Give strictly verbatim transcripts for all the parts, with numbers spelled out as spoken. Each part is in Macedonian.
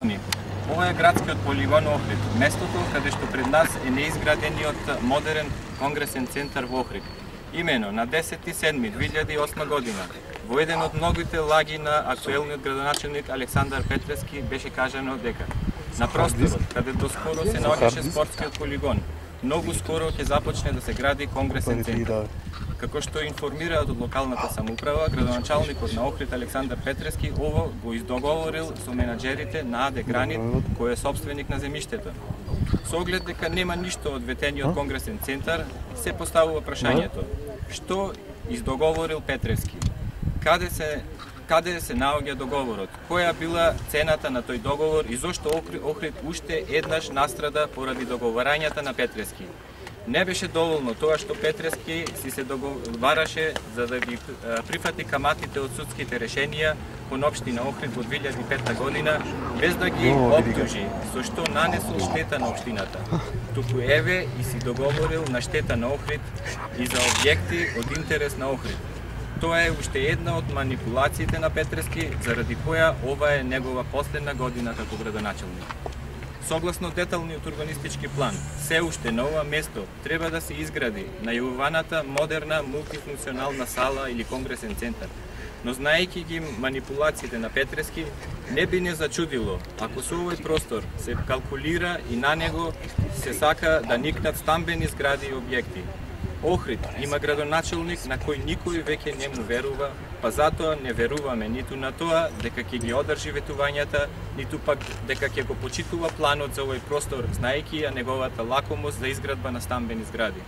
Ова е градскиот полигон Охрид, местото каде што пред нас е неизградениот модерен конгресен центар во Охрид. Имено на десети седми две илјади и осма година, во еден од многите лаги на актуелниот градоначелник Александар Петревски беше кажано дека на просторот каде доскоро се наоѓаше спортскиот полигон, многу скоро ќе започне да се гради конгресен центар. Како што информираат од локалната самоуправа, градоначалникот на Охрид Александар Петревски ово го издоговорил со менаџерите на АД Гранит, кој е собственик на земјиштето. Со оглед дека нема ништо од ветениот конгресен центар, се поставува прашањето: што издоговорил Петревски? Каде се каде се наоѓа договорот? Која била цената на тој договор и зошто Охрид уште еднаш настрада поради договарањата на Петревски? Не беше доволно тоа што Петревски си се договараше за да ги прифати каматите од судските решенија кон општина Охрид во две илјади и петта година, без да ги оптужи со што нанесол штета на општината. Туку еве и си договорил на штета на Охрид и за објекти од интерес на Охрид. Тоа е уште една од манипулациите на Петревски, заради која ова е негова последна година како градоначелник. Согласно деталниот урбанистички план, се уште на ова место треба да се изгради најавуваната модерна мултифункционална сала или конгресен центар. Но знаејќи ги манипулациите на Петревски, не би не зачудило ако со овој простор се калкулира и на него се сака да никнат стамбени згради и објекти. Охрид има градоначелник на кој никој веќе не му верува, па затоа не веруваме ниту на тоа дека ќе ги одржи ветувањата, ниту пак дека ќе го почитува планот за овој простор, знаејќи ја неговата лакомост за изградба на стамбени згради.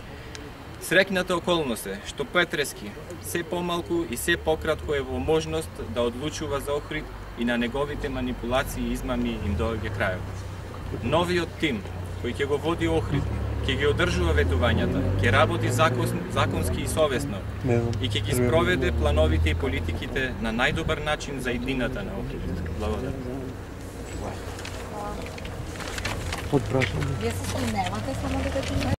Среќната околност е што Петревски се помалку и се пократко е во можност да одлучува за Охрид и на неговите манипулации и измами им доаѓа крајот. Новиот тим кој ќе го води Охрид ќе ги одржува ветувањата, ќе работи закон, законски и совесно и ќе ги спроведе плановите и политиките на најдобар начин за иднината на Охрид. Благодарам. Вие се снимавате само дека